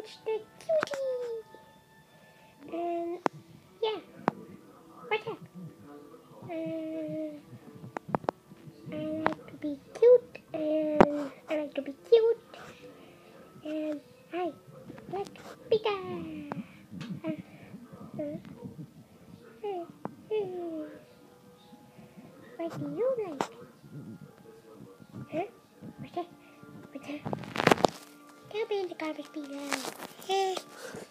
Coach the Cutie. And yeah, what's up? I like to be cute, and I like to be cute, and I like Pika. What do you like? Huh? What's that? What's that? Don't be in the garbage, Pika.